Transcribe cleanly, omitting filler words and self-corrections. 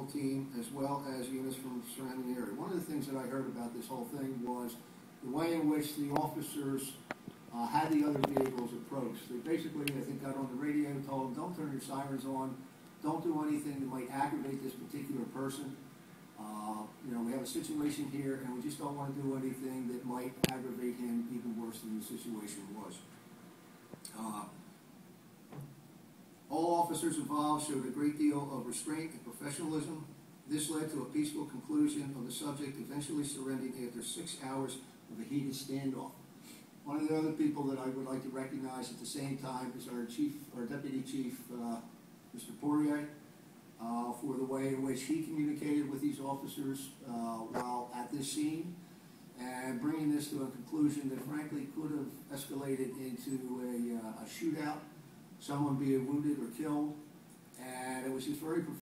medical team as well as units from the surrounding area. One of the things that I heard about this whole thing was the way in which the officers had the other vehicles approached. They basically, I think, got on the radio and told them, don't turn your sirens on, don't do anything that might aggravate this particular person. We have a situation here, and we just don't want to do anything that might aggravate him even worse than the situation was. All officers involved showed a great deal of restraint and professionalism. This led to a peaceful conclusion of the subject, eventually surrendering after 6 hours of a heated standoff. One of the other people that I would like to recognize at the same time is our Deputy Chief, Mr. Poirier, for the way in which he communicated with these officers while at this scene, and bringing this to a conclusion that frankly could have escalated into a shootout, someone being wounded or killed, and it was just very